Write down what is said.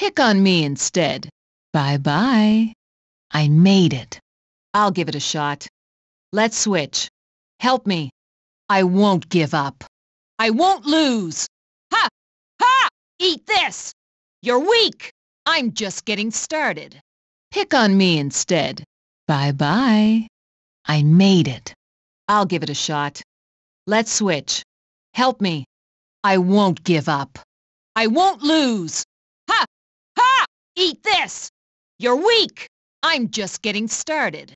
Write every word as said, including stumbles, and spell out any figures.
Pick on me instead. Bye-bye. I made it. I'll give it a shot. Let's switch. Help me. I won't give up. I won't lose. Ha! Ha! Eat this! You're weak. I'm just getting started. Pick on me instead. Bye-bye. I made it. I'll give it a shot. Let's switch. Help me. I won't give up. I won't lose. Ha! Ha! Eat this! You're weak. I'm just getting started.